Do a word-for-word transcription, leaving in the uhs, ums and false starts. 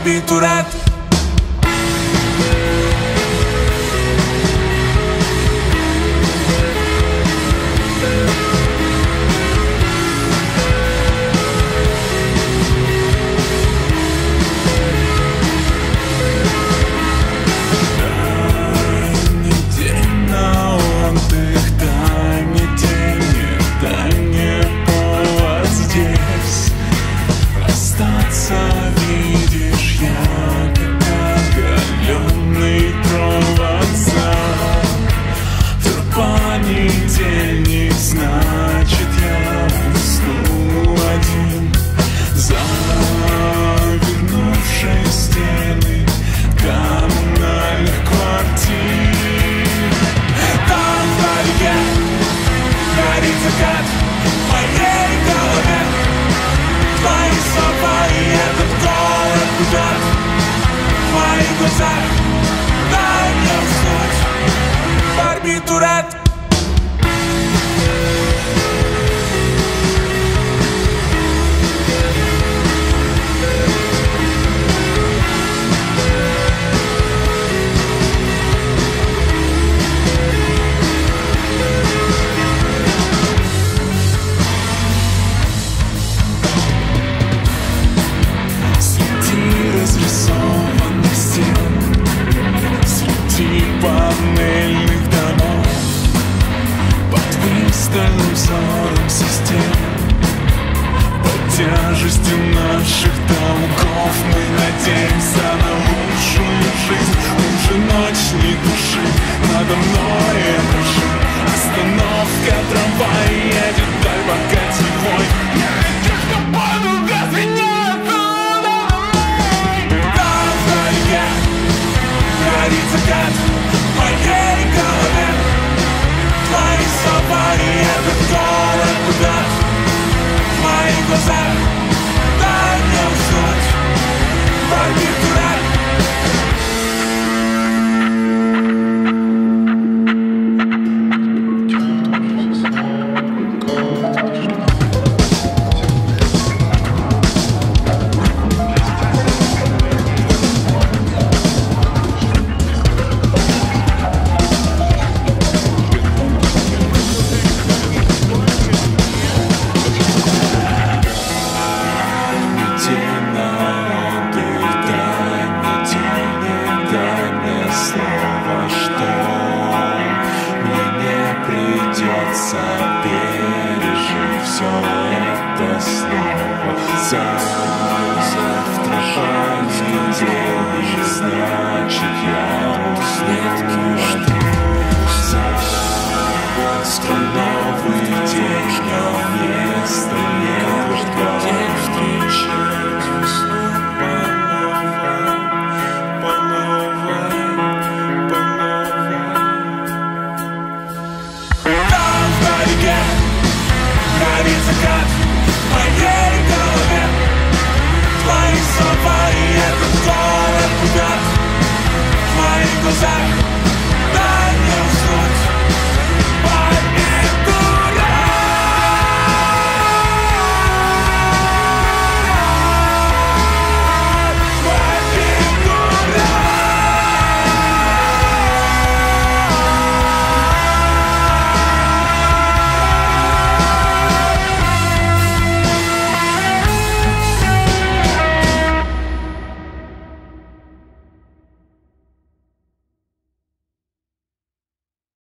барбитурат. Видишь, я как оголенный проводца. Понедельник, значит, я усну один, завернувший стены коммунальных квартир. Там вдалеке горит закат в моей голове. Твои слова и этот голод гудят в моих глазах. Дай мне уснуть, барбитурат. Разрисованных стен, среди панельных домов, под пристальным взором систем, под тяжестью наших долгов мы надеемся на лучшую жизнь. Уже ночь ни души, надо мной этажи. Остановка, трамвай едет, дай богатей вой. Я вижу, что подруга звенит. Горит закат в моей голове. Твои слова и этот голод гудят в моих глазах. Дай мне уснуть, барбитурат. Пережить все это снова. Завтра понедельник, значит, я усну. Завтра новый день, а вместо него день встречаем снова по новой, по новой, по новой. Горит закат в моей голове. Твои слова и этот голод гудят в моих глазах.